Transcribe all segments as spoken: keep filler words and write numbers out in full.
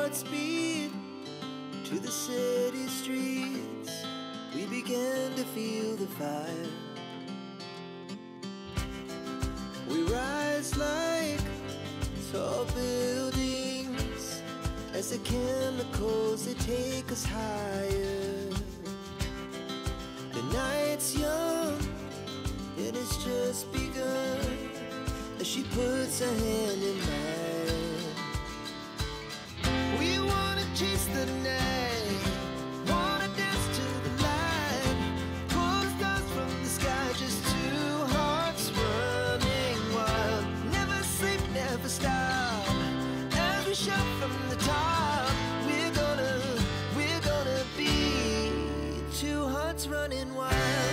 at speed to the city streets. We began to feel the fire. We rise like tall buildings as the chemicals, they take us higher. The night's young, it has just begun, as she puts her hand in mine. We wanna chase the night, wanna dance to the light, pull the stars from the sky, just two hearts running wild. Never sleep, never stop, as we shout from the top. We're gonna, we're gonna be two hearts running wild.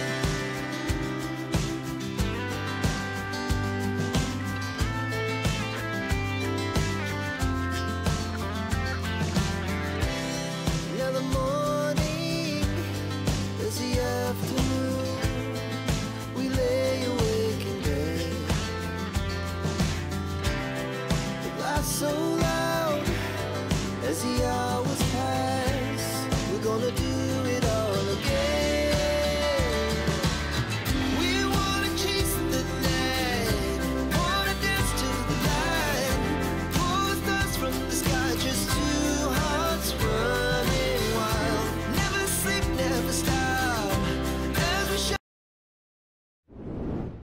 So loud as the hours pass, we're gonna do